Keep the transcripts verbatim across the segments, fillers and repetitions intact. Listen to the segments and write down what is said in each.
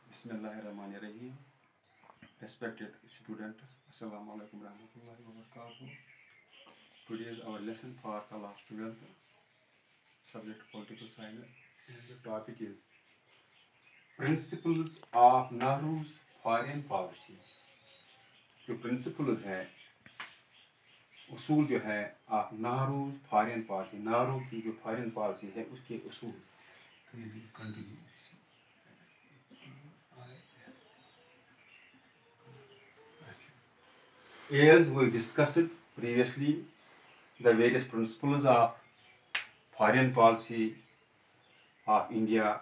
Bismillahirrahmanirrahim. Respected students, Assalamu alaikum warahmatullahi wabarakatuh. Today is our lesson for class twelfth, subject political science, and the topic is principles of Nehru's foreign policy. जो principles है, उसूल जो है आप Nehru foreign policy, Nehru की जो foreign policy है उसके उसूल. As we discussed previously, the various principles of foreign policy of India.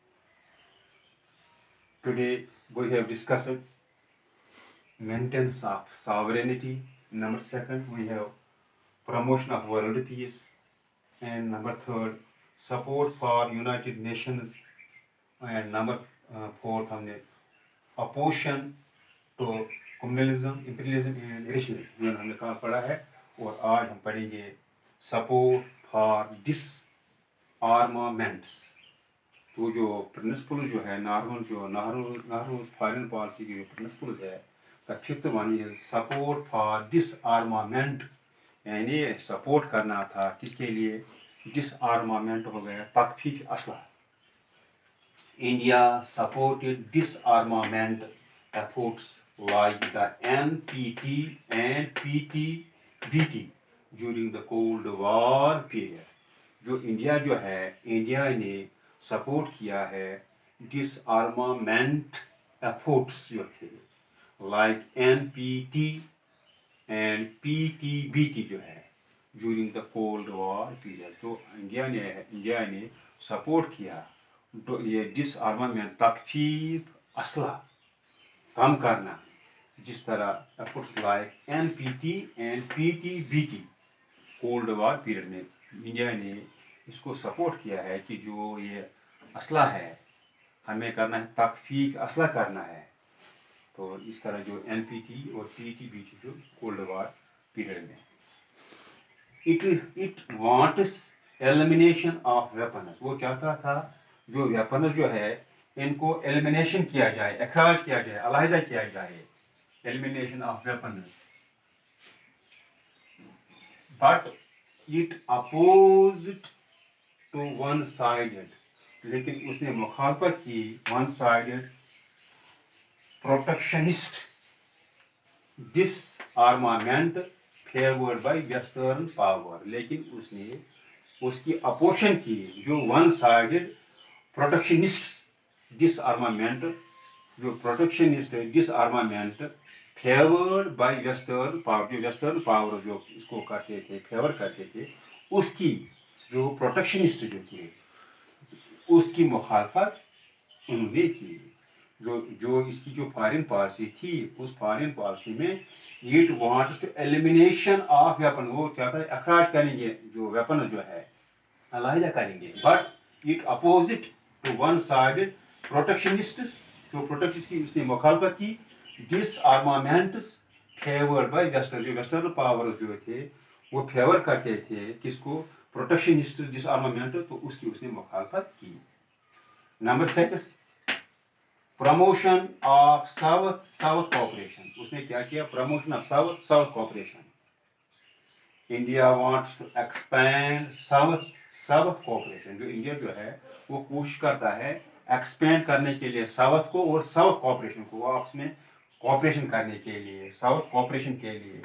Today we have discussed maintenance of sovereignty. Number second, we have promotion of world peace, and number third, support for United Nations, and number uh, fourth, हमने opposition to colonialism, imperialism and racialism ये हमने कहाँ पढ़ा है. और आज हम पढ़ेंगे support for disarmaments. तो जो प्रिंसिपल जो है नेहरू जो नेहरू नेहरू फॉरेन पॉलिसी की जो प्रिंसिपल है, the fifth one is support for disarmament. यानी सपोर्ट करना था किसके लिए? डिसआर्मामेंट हो गया तख्फीफ असलहा. India supported disarmament efforts like the N P T and P T B T during the Cold War period. जो इंडिया जो है, इंडिया ने सपोर्ट किया है डिसआर्मामेंट एफर्ट्स जो थे like N P T and P T B T जो है during the cold war period. तो इंडिया ने इंडिया ने सपोर्ट किया तो ये डिसआर्मामेंट तख्फीफ असला कम करना, जिस तरह efforts like N P T and P T B T cold war period में इंडिया ने इसको सपोर्ट किया है कि जो ये असला है हमें करना है, तख्फीफ असला करना है. तो इस तरह जो N P T और P T B T जो कोल्ड वॉर पीरियड में it it wants elimination of weapons. वो चाहता था जो वेपन्स जो है इनको एलिमिनेशन किया जाए, अखराज किया जाए, अलहदा किया जाए, elimination of weapons. But it opposed to one sided, लेकिन उसने मुखालफत की one sided protectionist disarmament favoured by western power. लेकिन उसने उसकी अपोजिशन की जो वन साइडेड प्रोटेक्शनिस्ट डिसआर्मामेंट, जो protectionist disarmament favoured by western power, जो वेस्टर्न पावर जो इसको करते थे, फेवर करते थे, उसकी जो प्रोटेक्शनिस्ट जो थे उसकी मुखालफत उन्होंने की. जो जो इसकी जो फॉरेन पॉलिसी थी उस फॉरेन पॉलिसी में it wants to elimination of weapon. वो चाहता है अखराज करेंगे जो वेपन जो है, अलहदा करेंगे. But it opposite to one sided protectionists, जो प्रोटेक्शन की उसने मुखालफत की डिसआर्मामेंट्स फेवर्ड बाय वेस्टर्न, जो वेस्टर्न पावर जो थे वो फेवर करते थे किसको? Protectionist disarmament. तो उसकी उसने मुखालफत की. Number six, promotion of south south cooperation. उसने क्या किया? Promotion of south south cooperation. India wants to expand south south cooperation. जो इंडिया जो है वो कोशिश करता है एक्सपेंड करने के लिए साउथ को और साउथ कोऑपरेशन को, आपस में कोऑपरेशन करने के लिए, साउथ कोऑपरेशन के लिए,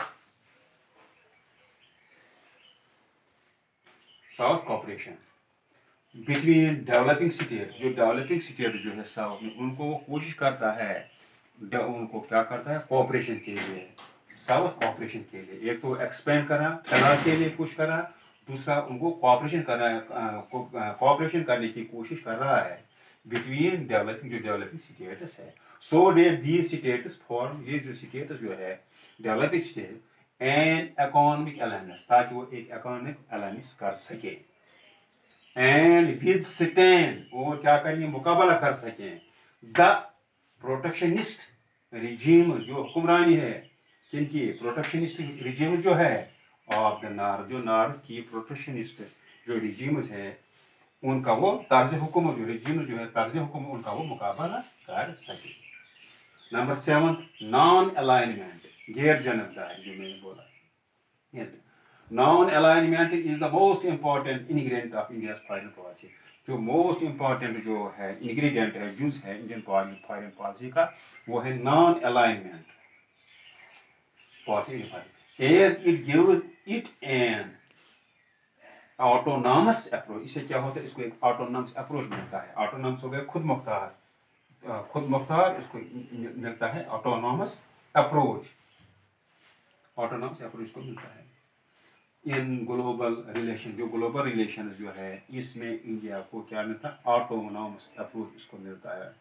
south cooperation between developing state. जो डेवलपिंग स्टेट जो है साउथ में, उनको वो कोशिश करता है, उनको क्या करता है? कोऑपरेशन के लिए, साउथ कोऑपरेशन के लिए. एक तो एक्सपेंड करना करने के लिए कोशिश कर रहा है, दूसरा उनको कोऑपरेशन करना कोऑपरेशन करने की कोशिश कर रहा है बिटवीन डेवलपिंग जो डेवलपिंग स्टेट्स है. So they these states form, ये जो स्टेट्स जो है developing state, and economic alliance, ताकि वो एक इकोनॉमिक अलायंस कर सके, एंड विद स्टैंड, और क्या करेंगे? मुकाबला कर सकें द प्रोटेक्शनिस्ट रिजीम, जो हुक्मरानी है किनकी? प्रोटेक्शनिस्ट रिजीम जो है ऑफ द नॉर्थ, जो नॉर्थ की प्रोटेक्शनिस्ट जो रिजीम्स है उनका वो तर्ज हुक्म जो रेजिम जो है तर्ज हुक्म उनका वो मुकाबला कर सके। नंबर सेवन, नॉन अलाइनमेंट, गैर जनकदारी जो मैंने बोला। Non alignment is the most important ingredient of India foreign policy. जो मोस्ट इंपॉर्टेंट जो है इंग्रेडिएंट है जुज है इंडियन फॉरेन पॉलिसी का, वो है non alignment policy. As it gives it an autonomous approach. इससे क्या होता है, इसको एक ऑटोनॉमस अप्रोच मिलता है। ऑटोनॉमस हो गया खुद मुख्तार, खुद मुख्तार, इसको मिलता है ऑटोनॉमस अप्रोच। ऑटोनॉमस अप्रोच को मिलता है इन ग्लोबल रिलेशन। जो ग्लोबल रिलेशन जो है इसमें इंडिया को क्या मिलता है, ऑटोनॉमस अप्रोच इसको मिलता है।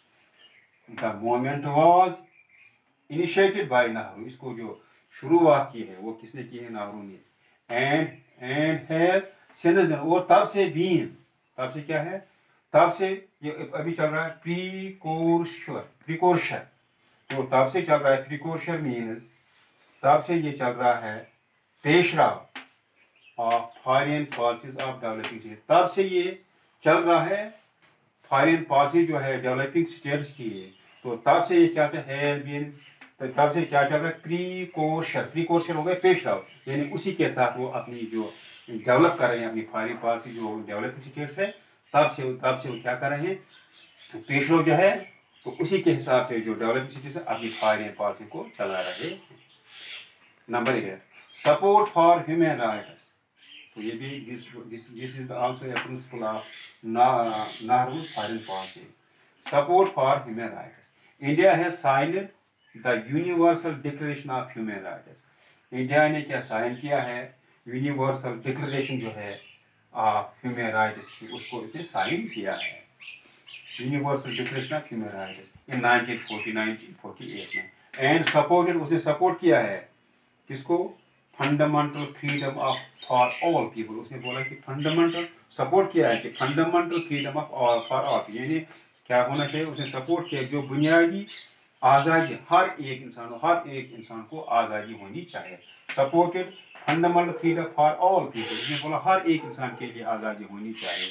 The movement was initiated by Nehru. इसको जो शुरुआत की है वो किसने की है, नेहरू ने। एंड एंड हैज सिंस, और तब से भी, तब से क्या है, तब से ये अभी चल रहा है प्रीकोर्सर, प्रीकोर्सर तो तब से चल रहा है। प्रीकोर्सर मीन्स तब से ये चल रहा है पेशराव of foreign policies of developing state. तब से ये चल रहा है फॉरेन पॉलिसी जो है डेवलपिंग स्टेट्स की है। तो तब से ये क्या है, बीन तो तब से क्या चल रहा है, प्रीकोर्सर। प्रीकोर्सर हो गया पेशराव, यानी उसी के तहत वो अपनी जो डेवलप कर रहे हैं अपनी फॉरेन पॉलिसी जो डेवलपिंग स्टेट्स है, तब से तब से वो क्या कर रहे हैं, पेशराव जो है, तो उसी के हिसाब से जो डेवलपिंग स्टेट्स है अपनी फॉरेन पॉलिसी को चला रहे हैं। Number eight, support for human rights. तो ये भी this this is also a principle of Nehru foreign policy. Support for human rights. India has signed the universal declaration of human rights. India ने क्या sign किया है, यूनिवर्सल डिक्लेरेशन जो है of human rights की, उसको इसने साइन किया है। Universal declaration of human rights in nineteen forty nineteen forty eight में। एंड सपोर्टेड, उसने सपोर्ट किया है किसको, fundamental freedom of for all people. उसने बोला कि फंडामेंटल सपोर्ट किया है कि fundamental freedom of all for all, यानी क्या होना चाहिए, उसने सपोर्ट किया जो बुनियादी आज़ादी हर एक इंसान हर एक इंसान को आज़ादी होनी चाहिए। Supported fundamental freedom for all people, उसने बोला हर एक इंसान के लिए आज़ादी होनी चाहिए।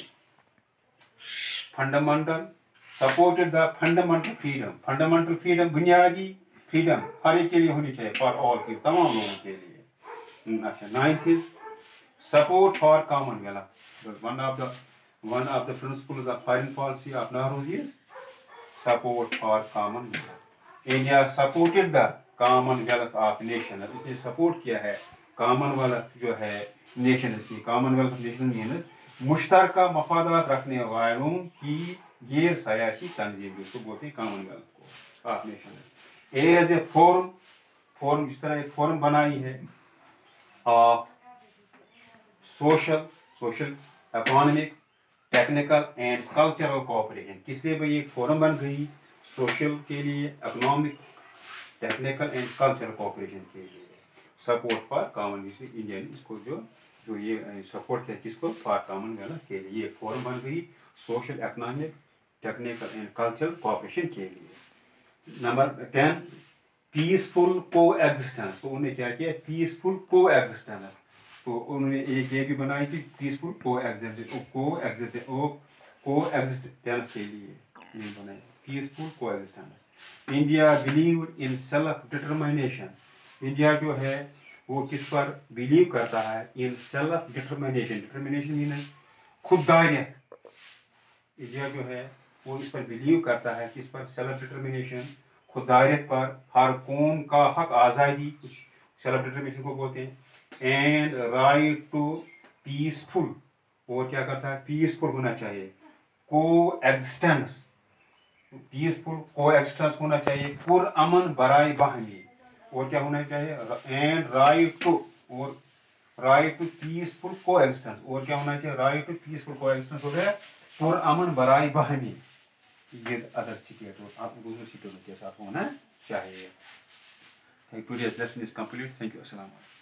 Fundamental supported the fundamental freedom, fundamental freedom बुनियादी फ्रीडम हर एक के लिए होनी चाहिए, फॉर ऑल पीपल तमाम लोगों के लिए। अच्छा, ninth is support for Commonwealth. One of the one of the principles of foreign policy of Nehru is support for Commonwealth. India supported the Commonwealth of nation. इसने सपोर्ट किया है कॉमनवेल्थ जो है नेशन की। कॉमनवेल्थ नेशन मीन्स मुश्तरका मफादात रखने वालों की गैर सयासी तंजीम, जिसको बोलते हैं कॉमनवेल्थ को of nation. As a forum, forum जिस तरह एक फोरम बनाई है of social social economic technical and cultural cooperation. किस लिए भाई एक फोरम बन गई, सोशल के लिए, economic, technical and cultural cooperation के लिए। सपोर्ट फॉर कॉमनवेल्थ, इंडिया ने इसको जो जो ये सपोर्ट किया किसको, फॉर कॉमनवेल्थ के लिए फोरम बन गई social economic technical and cultural cooperation के लिए। Number ten, peaceful coexistence. तो उन्होंने क्या किया, पीसफुल को एग्जिस्टेंस। तो उन्होंने एक ये भी बनाई थी पीसफुल को एग्जिस्टेंस को एग्जिस्टेंस को एग्जिस्टेंस के लिए ये बनाई peaceful coexistence. India believe in self determination. India जो है वो किस पर बिलीव करता है, in self determination. Determination mean खुददारियत। इंडिया जो है वो इस पर बिलीव करता है किस पर, सेल्फ डिटरमिनेशन, खुददारियत पर, हर कौम का हक आज़ादी, कुछ सेल्फ डिटरमिनेशन को बोलते हैं। एंड राइट टू पीसफुल, और क्या करता है, पीसफुल होना चाहिए, को एग्जिस्टेंस, पीसफुल को एग्जिस्टेंस होना चाहिए, पुरअमन बराए बाहमी, और क्या होना चाहिए, एंड राइट टू, और right to peaceful coexistence, और क्या होना चाहिए, right to peaceful coexistence हो गया पुरअमन बराए बाहमी। ये अदर स्टेट और आप दूसरे स्टेटों के साथ होना चाहिए। Today's lesson is complete. Thank you. Assalamu alaikum.